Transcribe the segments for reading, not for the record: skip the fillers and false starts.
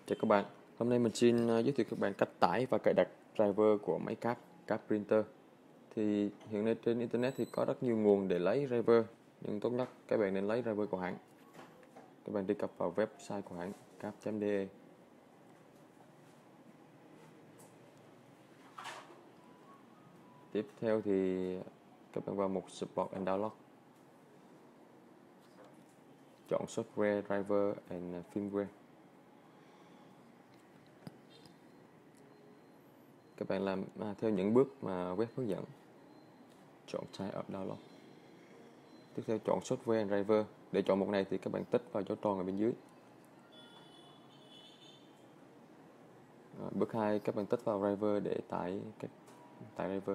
Chào các bạn, hôm nay mình xin giới thiệu các bạn cách tải và cài đặt driver của máy cáp printer. Thì hiện nay trên internet thì có rất nhiều nguồn để lấy driver, nhưng tốt nhất các bạn nên lấy driver của hãng. Các bạn truy cập vào website của hãng cáp.de. Tiếp theo thì các bạn vào mục Support and Download, chọn Software, Driver and Firmware. Các bạn làm theo những bước mà web hướng dẫn. Chọn Type up Download. Tiếp theo chọn Software and Driver. Để chọn mục này thì các bạn tích vào dấu tròn ở bên dưới. Bước 2 các bạn tích vào driver để tải driver.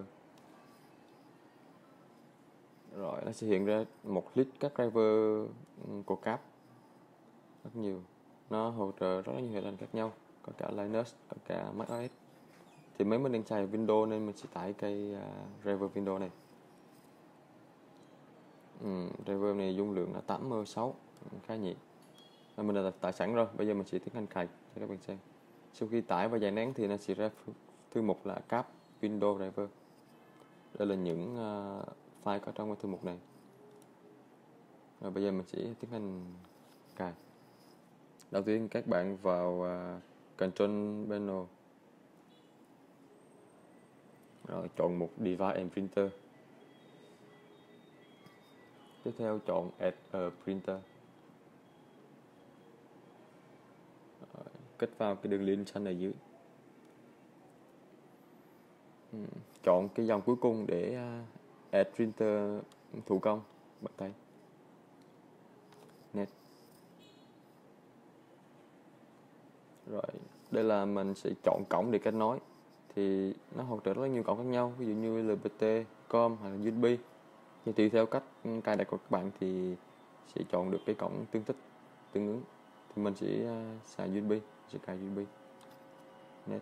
Rồi nó sẽ hiện ra một list các driver của cáp rất nhiều. Nó hỗ trợ rất là nhiều hệ điều hành khác nhau, có cả Linux, có cả macOS. Thì mấy mình đang xài Windows nên mình sẽ tải cái driver Windows này. Driver này dung lượng là 8M6, khá nhẹ. Mình đã tải sẵn rồi, bây giờ mình sẽ tiến hành cài cho các bạn xem. Sau khi tải và giải nén thì nó sẽ ra thư mục là cáp Windows driver. Đây là những file có trong cái thư mục này. Rồi bây giờ mình sẽ tiến hành cài. Đầu tiên các bạn vào Control Panel, rồi chọn mục Device and Printer. Tiếp theo chọn Add a Printer. Rồi, kích vào cái đường link xanh này dưới. Chọn cái dòng cuối cùng để Add Printer thủ công bằng tay. Net. Rồi, đây là mình sẽ chọn cổng để kết nối. Thì nó hỗ trợ rất là nhiều cổng khác nhau, ví dụ như LPT, COM hoặc là USB. Nhưng tùy theo cách cài đặt của các bạn thì sẽ chọn được cái cổng tương ứng. Thì mình sẽ xài USB, sẽ cài USB. Net.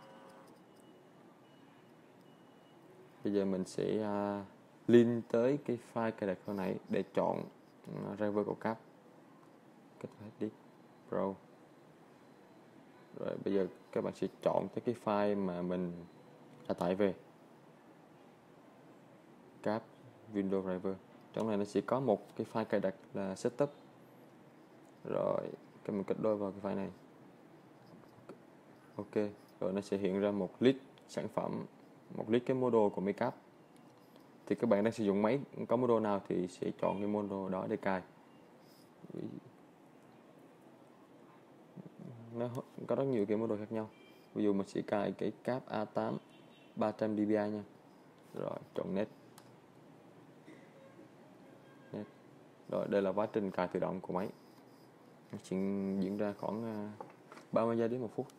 Bây giờ mình sẽ link tới cái file cài đặt hồi nãy để chọn driver của cáp. Kết hợp disk Pro. Rồi bây giờ các bạn sẽ chọn cái file mà mình đã tải về, cáp Windows driver. Trong này nó sẽ có một cái file cài đặt là setup. Rồi các mình kết đôi vào cái file này. Ok, rồi nó sẽ hiện ra một list sản phẩm, một list cái module của máy cáp. Thì các bạn đang sử dụng máy có module nào thì sẽ chọn cái module đó để cài. Nó có rất nhiều cái module khác nhau. Ví dụ mình sẽ cài cái cáp A8 300 dpi nha. Rồi chọn Net. Rồi đây là quá trình cài tự động của máy. Nó chỉ diễn ra khoảng 30 giây đến 1 phút.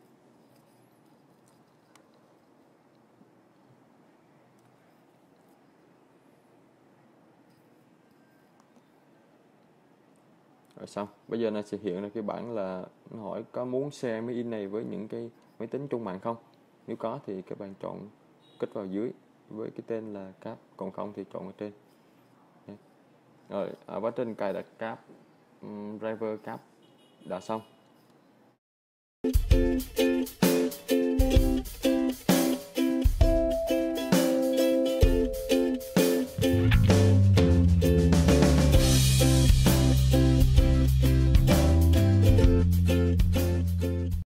Rồi xong, bây giờ nó sẽ hiện ra cái bảng là nó hỏi có muốn share máy in này với những cái máy tính chung mạng không. Nếu có thì các bạn chọn kích vào dưới với cái tên là cáp, còn không thì chọn ở trên. Rồi ở quá trình cài đặt cáp driver cáp đã xong.